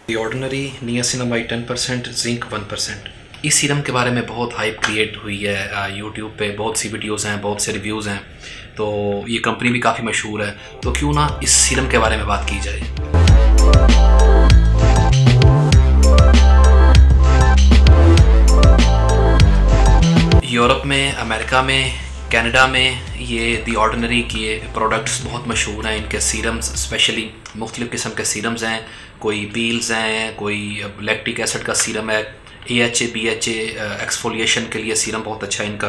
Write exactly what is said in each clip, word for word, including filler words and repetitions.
दी ordinary niacinamide ten percent, zinc one percent. इस serum के बारे में बहुत हाइप क्रिएट हुई है यूट्यूब पे, बहुत सी वीडियोस हैं, बहुत से रिव्यूज़ हैं, तो ये कंपनी भी काफ़ी मशहूर है, तो क्यों ना इस सीरम के बारे में बात की जाए। यूरोप में, अमेरिका में, कनाडा में ये दी ऑर्डिनरी के प्रोडक्ट्स बहुत मशहूर हैं। इनके सीरम्स स्पेशली मुख्तलिफ़ किस्म के सीरम्स हैं, कोई पील्स हैं, कोई लैक्टिक एसिड का सीरम है, A H A B H A exfoliation के लिए सीरम बहुत अच्छा है इनका।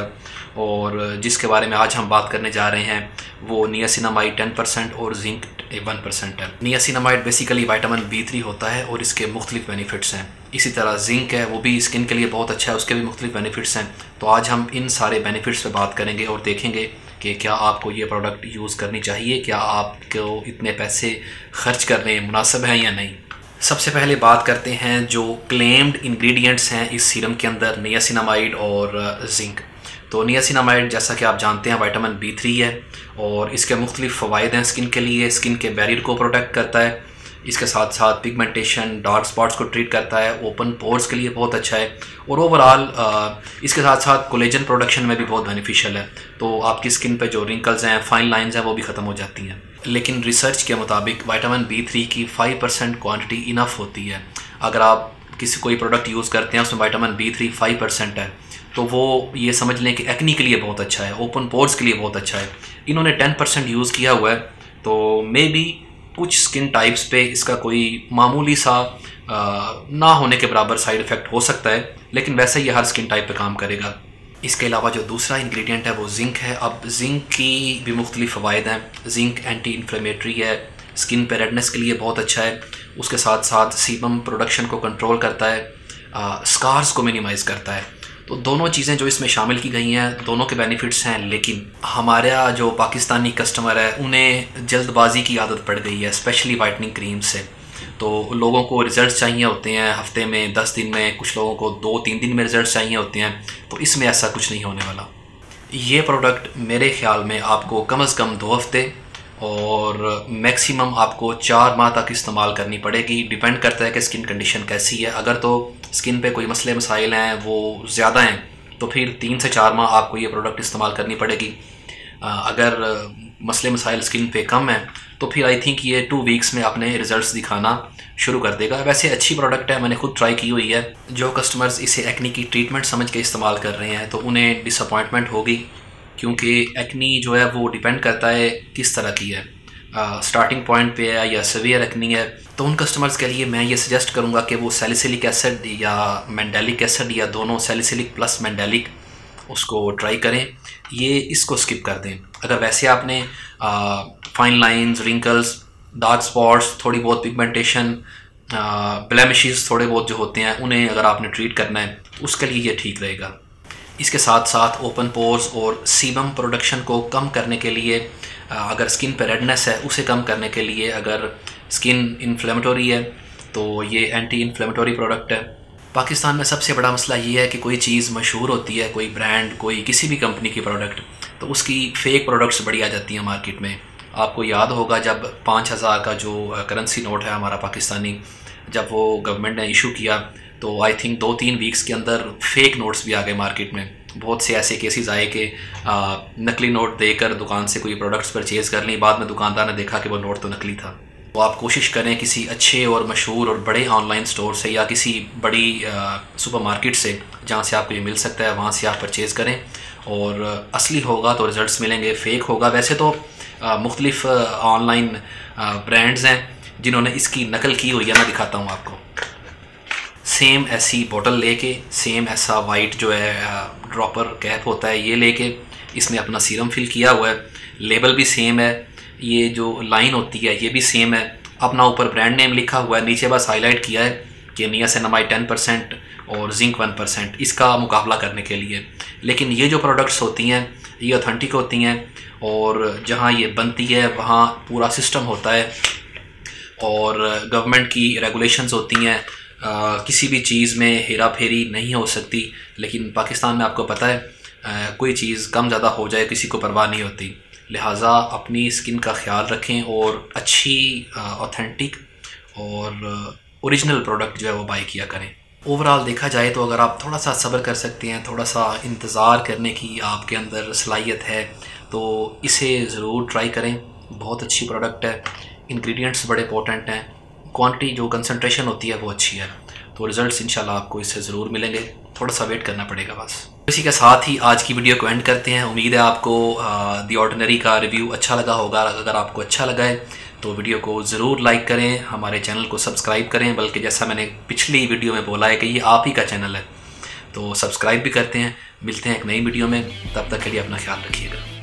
और जिसके बारे में आज हम बात करने जा रहे हैं वो नियासिनामाइड टेन परसेंट और जिंक वन परसेंट है। Niacinamide basically vitamin B three होता है और इसके मुख्तलिफ बेनिफिट्स हैं। इसी तरह जिंक है, वो भी स्किन के लिए बहुत अच्छा है, उसके भी मुख्तलिफ बेनिफिट्स हैं। तो आज हम इन सारे बेनिफिट्स पे बात करेंगे और देखेंगे कि क्या आपको ये प्रोडक्ट यूज़ करनी चाहिए, क्या आपको इतने पैसे खर्च करने मुनासिब हैं या नहीं। सबसे पहले बात करते हैं जो क्लेम्ड इंग्रेडिएंट्स हैं इस सीरम के अंदर, नियासिनामाइड और जिंक। तो नियासिनामाइड जैसा कि आप जानते हैं विटामिन बी थ्री है और इसके मुख्तलिफ फ़वाइद हैं स्किन के लिए। स्किन के बैरियर को प्रोटेक्ट करता है, इसके साथ साथ पिगमेंटेशन, डार्क स्पॉट्स को ट्रीट करता है, ओपन पोर्स के लिए बहुत अच्छा है और ओवरऑल इसके साथ साथ कोलेजन प्रोडक्शन में भी बहुत बेनिफिशियल है। तो आपकी स्किन पे जो रिंकल्स हैं, फाइन लाइंस हैं, वो भी ख़त्म हो जाती हैं। लेकिन रिसर्च के मुताबिक विटामिन बी थ्री की फाइव परसेंट क्वान्टिटी इनफ होती है। अगर आप किसी कोई प्रोडक्ट यूज़ करते हैं उसमें vitamin B three five percent है तो वो ये समझ लें कि एक्नी के लिए बहुत अच्छा है, ओपन पोर्स के लिए बहुत अच्छा है। इन्होंने टेन परसेंट यूज़ किया हुआ है, तो मे बी कुछ स्किन टाइप्स पे इसका कोई मामूली सा आ, ना होने के बराबर साइड इफ़ेक्ट हो सकता है, लेकिन वैसे ये हर स्किन टाइप पे काम करेगा। इसके अलावा जो दूसरा इंग्रेडिएंट है वो जिंक है। अब जिंक की भी मुख्तलिफ फ़वाइद हैं। जिंक एंटी इन्फ्लेमेटरी है, स्किन पे रेडनेस के लिए बहुत अच्छा है, उसके साथ साथ सीबम प्रोडक्शन को कंट्रोल करता है, आ, स्कार्स को मिनिमाइज़ करता है। तो दोनों चीज़ें जो इसमें शामिल की गई हैं, दोनों के बेनिफिट्स हैं। लेकिन हमारा जो पाकिस्तानी कस्टमर है उन्हें जल्दबाजी की आदत पड़ गई है, स्पेशली वाइटनिंग क्रीम से। तो लोगों को रिज़ल्ट चाहिए होते हैं हफ्ते में, दस दिन में, कुछ लोगों को दो तीन दिन में रिज़ल्ट चाहिए होते हैं। तो इसमें ऐसा कुछ नहीं होने वाला। ये प्रोडक्ट मेरे ख़्याल में आपको कम अज़ कम दो हफ्ते और मैक्सिमम आपको चार माह तक इस्तेमाल करनी पड़ेगी। डिपेंड करता है कि स्किन कंडीशन कैसी है। अगर तो स्किन पे कोई मसले मसाइल हैं, वो ज़्यादा हैं, तो फिर तीन से चार माह आपको ये प्रोडक्ट इस्तेमाल करनी पड़ेगी। अगर मसले मसाइल स्किन पे कम हैं तो फिर आई थिंक ये टू वीक्स में अपने रिज़ल्ट्स दिखाना शुरू कर देगा। वैसे अच्छी प्रोडक्ट है, मैंने खुद ट्राई की हुई है। जो कस्टमर्स इसे एक्नी की ट्रीटमेंट समझ के इस्तेमाल कर रहे हैं तो उन्हें डिसअपॉइंटमेंट होगी, क्योंकि एक्नी जो है वो डिपेंड करता है किस तरह की है, स्टार्टिंग पॉइंट पे है या सीवियर एक्नी है। तो उन कस्टमर्स के लिए मैं ये सजेस्ट करूँगा कि वो सैलिसिलिक एसिड या मैंडेलिक एसिड या दोनों, सैलिसिलिक प्लस मैंडेलिक, उसको ट्राई करें। ये इसको स्किप कर दें। अगर वैसे आपने fine lines, wrinkles, dark spots, थोड़ी बहुत पिगमेंटेशन, ब्लेमिशेस थोड़े बहुत जो होते हैं, उन्हें अगर आपने ट्रीट करना है उसके लिए ये ठीक रहेगा। इसके साथ साथ ओपन पोर्स और सीबम प्रोडक्शन को कम करने के लिए, अगर स्किन पर रेडनेस है उसे कम करने के लिए, अगर स्किन इन्फ्लेमेटरी है तो ये एंटी इन्फ्लेमेटरी प्रोडक्ट है। पाकिस्तान में सबसे बड़ा मसला ये है कि कोई चीज़ मशहूर होती है, कोई ब्रांड, कोई किसी भी कंपनी की प्रोडक्ट, तो उसकी फ़ेक प्रोडक्ट्स बड़ी आ जाती हैं मार्केट में। आपको याद होगा जब पाँच हज़ार का जो करेंसी नोट है हमारा पाकिस्तानी, जब वो गवर्नमेंट ने इशू किया तो आई थिंक दो तीन वीक्स के अंदर फेक नोट्स भी आ गए मार्केट में। बहुत से ऐसे केसेस आए कि नकली नोट देकर दुकान से कोई प्रोडक्ट्स परचेज़ कर ली, बाद में दुकानदार ने देखा कि वो नोट तो नकली था। तो आप कोशिश करें किसी अच्छे और मशहूर और बड़े ऑनलाइन स्टोर से या किसी बड़ी सुपरमार्केट से जहाँ से आपको ये मिल सकता है, वहाँ से आप परचेज़ करें। और असली होगा तो रिज़ल्ट्स मिलेंगे, फ़ेक होगा। वैसे तो मुख्तलिफ़ ऑनलाइन ब्रांड्स हैं जिन्होंने इसकी नकल की हुई है, मैं दिखाता हूँ आपको। सेम ऐसी बोतल लेके, सेम ऐसा वाइट जो है ड्रॉपर कैप होता है, ये लेके इसमें अपना सीरम फिल किया हुआ है। लेबल भी सेम है, ये जो लाइन होती है ये भी सेम है। अपना ऊपर ब्रांड नेम लिखा हुआ है, नीचे बस हाईलाइट किया है कि नियासिनामाइड टेन परसेंट और जिंक वन परसेंट, इसका मुकाबला करने के लिए। लेकिन ये जो प्रोडक्ट्स होती हैं ये ऑथेंटिक होती हैं और जहाँ ये बनती है वहाँ पूरा सिस्टम होता है और गवर्नमेंट की रेगुलेशंस होती हैं। आ, किसी भी चीज़ में हेरा फेरी नहीं हो सकती। लेकिन पाकिस्तान में आपको पता है आ, कोई चीज़ कम ज़्यादा हो जाए किसी को परवाह नहीं होती। लिहाजा अपनी स्किन का ख्याल रखें और अच्छी ऑथेंटिक और ओरिजिनल प्रोडक्ट जो है वो बाई किया करें। ओवरऑल देखा जाए तो अगर आप थोड़ा सा सब्र कर सकते हैं, थोड़ा सा इंतज़ार करने की आपके अंदर सलाहियत है, तो इसे ज़रूर ट्राई करें। बहुत अच्छी प्रोडक्ट है, इंग्रेडिएंट्स बड़े इंपॉर्टेंट हैं, क्वांटिटी जो कंसंट्रेशन होती है वो अच्छी है, तो रिज़ल्ट्स इंशाल्लाह आपको इससे ज़रूर मिलेंगे। थोड़ा सा वेट करना पड़ेगा बस। इसी के साथ ही आज की वीडियो को एंड करते हैं। उम्मीद है आपको द ऑर्डिनरी का रिव्यू अच्छा लगा होगा। अगर आपको अच्छा लगा है तो वीडियो को ज़रूर लाइक करें, हमारे चैनल को सब्सक्राइब करें, बल्कि जैसा मैंने पिछली वीडियो में बोला है कि ये आप ही का चैनल है, तो सब्सक्राइब भी करते हैं। मिलते हैं एक नई वीडियो में, तब तक के लिए अपना ख्याल रखिएगा।